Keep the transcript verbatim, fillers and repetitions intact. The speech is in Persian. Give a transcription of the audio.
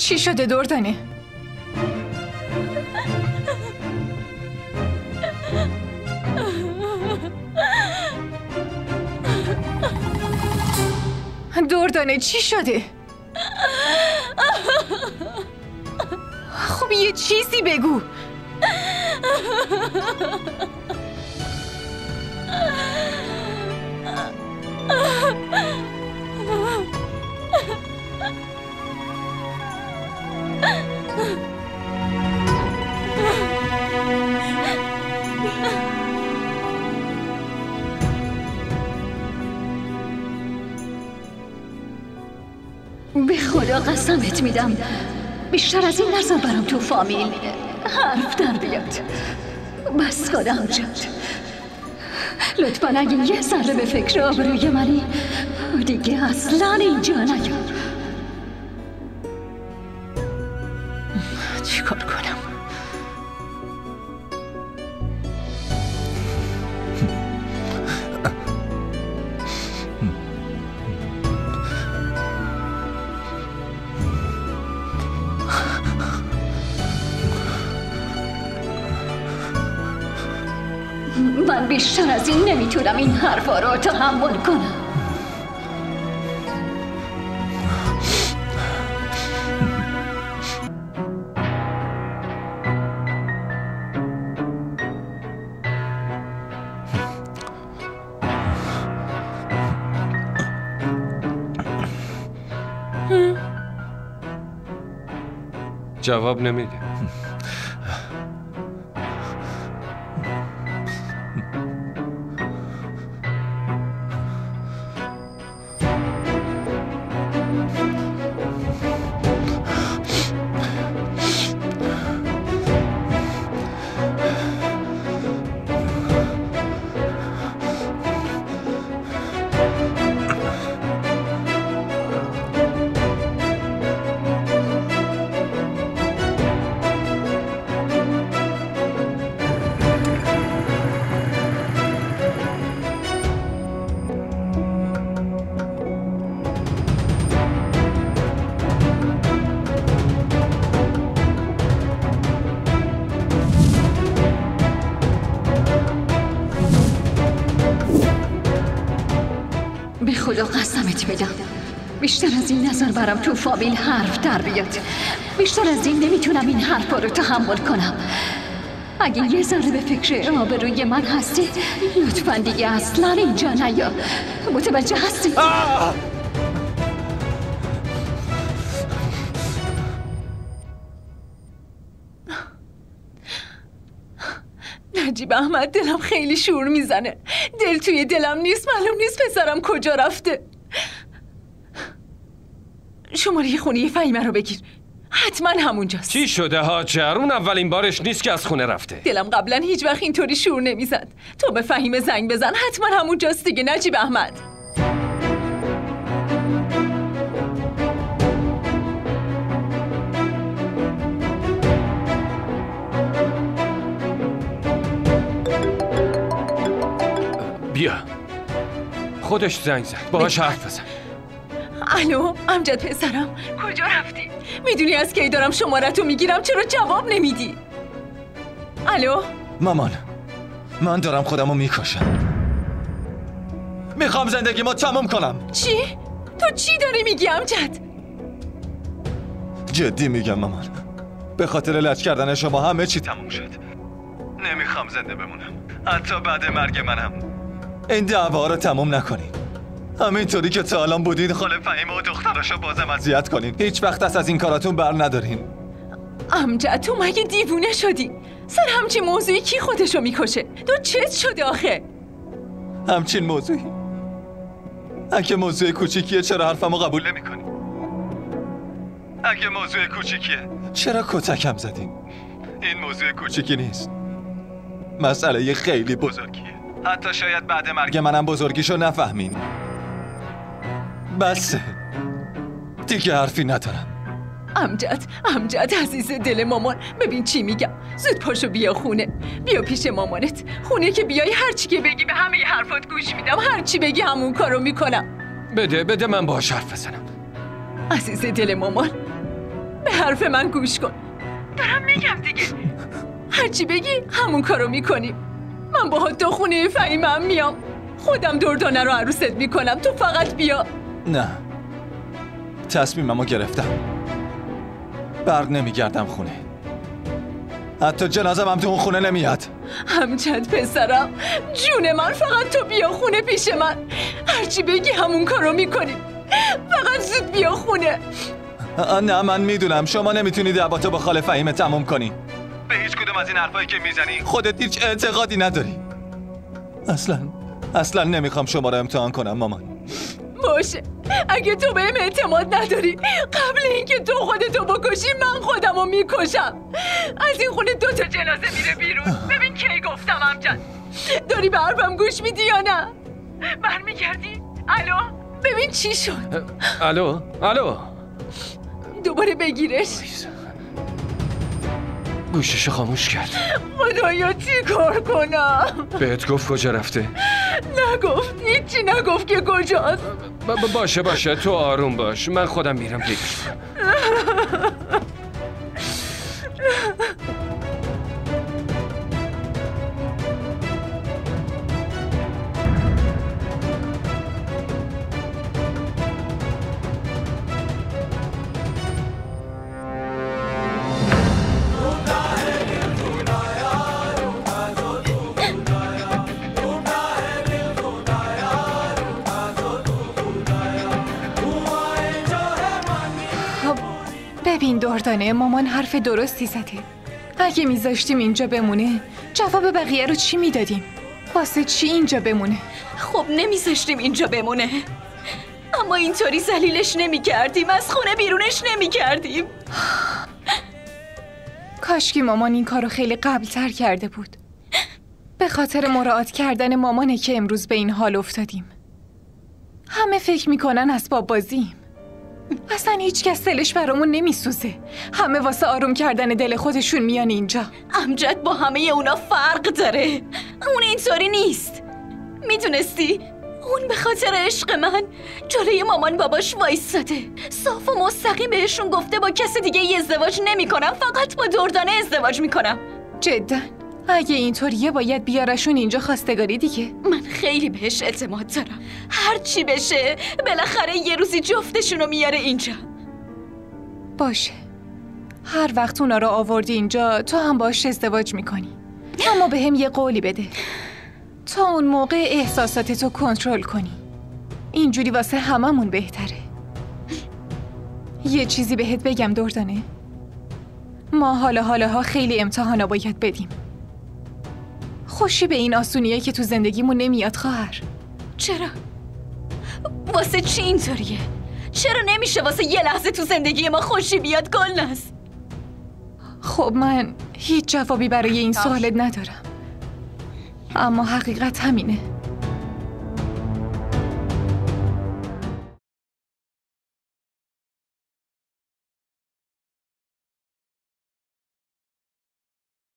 چی شده دردانه؟ دردانه چی شده؟ خب یه چیزی بگو. به خدا قسمت میدم بیشتر از این نظر برام تو فامیل حرف در بیاد. بس کن امجد، لطفاً اگه یه ذره به فکر آبروی منی دیگه اصلاً اینجا نیا. چی کار کنم؟ من بیشتر از این نمیتونم این حرفا رو تحمل کنم. جواب نمیده. به خدا قسمت میدم بیشتر از این نظر برام تو فامیل حرف در بیاد. بیشتر از این نمیتونم این حرفا رو تحمل کنم. اگه یه ذره به فکر آبروی من هستی لطفاً دیگه اصلاً اینجا نیا. متوجه هستی؟ نجیب احمد، دلم خیلی شور میزنه. دل توی دلم نیست، معلوم نیست پسرم کجا رفته. شماره خونه فهیمه رو بگیر، حتما همونجاست. چی شده هاجر؟ اون اولین بارش نیست که از خونه رفته. دلم قبلا هیچ وقت اینطوری شور نمیزد. تو به فهیمه زنگ بزن، حتما همونجاست دیگه نجیب احمد. بیا، خودش زنگ زد، باهاش حرف بزن. الو امجد پسرم، کجا رفتی؟ میدونی از کی دارم شمارتو میگیرم، چرا جواب نمیدی؟ الو مامان، من دارم خودمو میکشم. میخوام زندگیمو تموم کنم. چی؟ تو چی داری میگی امجد؟ جدی میگم مامان، به خاطر لج کردن شما همه چی تموم شد. نمیخوام زنده بمونم، حتی بعد مرگ منم. این دعوا رو تموم نکنین. همینطوری که تا الان بودید خاله فهیمه و دختراشو بازم اذیت کنین. هیچ وقت دست از این کاراتون بر ندارین. امجد تو مگه دیوونه شدی؟ سر همچی موضوعی کی خودشو میکشه؟ تو چت شده آخه؟ همچین موضوعی؟ اگه موضوع کوچیکیه چرا حرفمو قبول نمیکنی؟ اگه موضوع کوچیکیه چرا کتکم زدین؟ این موضوع کوچیکی نیست، مسئله خیلی بزرگیه. حتی شاید بعد مرگ منم بزرگیشو نفهمین. بسه دیگه حرفی ندارم. امجد، امجد عزیز دل مامان، ببین چی میگم. زود پاشو بیا خونه، بیا پیش مامانت. خونه که بیای هر چی که بگی به همه حرفات گوش میدم، هر چی بگی همون کارو میکنم. بده بده من باهاش حرف بزنم. عزیز دل مامان، به حرف من گوش کن. دارم میگم دیگه. هرچی بگی همون کارو میکنیم. من باهات تو خونه فهیمم میام. خودم دردانه رو عروست میکنم، تو فقط بیا. نه، تصمیممو گرفتم. برق نمیگردم خونه. حتی جنازم هم تو اون خونه نمیاد. امجد پسرم، جون من، فقط تو بیا خونه پیش من. هرچی بگی همون کارو میکنیم. فقط زود بیا خونه. نه، من میدونم شما نمیتونی دعواتو با خاله فهیمه تموم کنی. به هیچ کدوم از این حرفایی که میزنی خودت هیچ اعتقادی نداری. اصلا اصلا نمیخوام شما رو امتحان کنم مامان. باشه، اگه تو بهم اعتماد نداری، قبل اینکه تو خودتو بکشی من خودمو میکشم. از این خونه دو تا جنازه میره بیرون. ببین کی گفتم امجد. داری به حرفم گوش میدی یا نه؟ برمیگردی؟ الو؟ ببین چی شد. الو؟ الو؟ دوباره بگیرش. گوششو خاموش کرد. خدایا چی کار کنم؟ بهت گفت کجا رفته؟ نگفت، هیچی نگفت که کجاست. با باشه باشه، تو آروم باش، من خودم میرم پیش. ببین دردانه، مامان حرف درستی زده. اگه میذاشتیم اینجا بمونه، جواب بقیه رو چی میدادیم؟ واسه چی اینجا بمونه؟ خب نمیذاشتیم اینجا بمونه، اما اینطوری ذلیلش نمیکردیم، از خونه بیرونش نمیکردیم. کاشکی مامان این کارو خیلی قبلتر کرده بود. به خاطر مراعات کردن مامانه که امروز به این حال افتادیم. همه فکر میکنن اسباب بازیم. اصلا هیچ کس دلش برامون نمیسوزه. همه واسه آروم کردن دل خودشون میان اینجا. امجد با همه اونا فرق داره. اون اینطوری نیست. میدونستی؟ اون به خاطر عشق من جلوی مامان باباش وایستاده. صاف و مستقیم بهشون گفته با کس دیگه ای ازدواج نمی کنم، فقط با دردانه ازدواج میکنم. جدا؟ اگه اینطوریه باید بیارشون اینجا خواستگاری دیگه. من خیلی بهش اعتماد دارم. هر چی بشه بالاخره یه روزی جفتشونو میاره اینجا. باشه، هر وقت اونا رو آوردی اینجا تو هم باش ازدواج میکنی. اما به هم یه قولی بده، تا اون موقع احساساتتو کنترل کنی. اینجوری واسه هممون بهتره. یه چیزی بهت بگم دردانه، ما حالا حالاها خیلی امتحانا باید بدیم. خوشی به این آسونیه که تو زندگیمون نمیاد خواهر. چرا؟ واسه چی اینطوریه؟ چرا نمیشه واسه یه لحظه تو زندگی ما خوشی بیاد گلناز؟ خب من هیچ جوابی برای این سوالت ندارم، اما حقیقت همینه.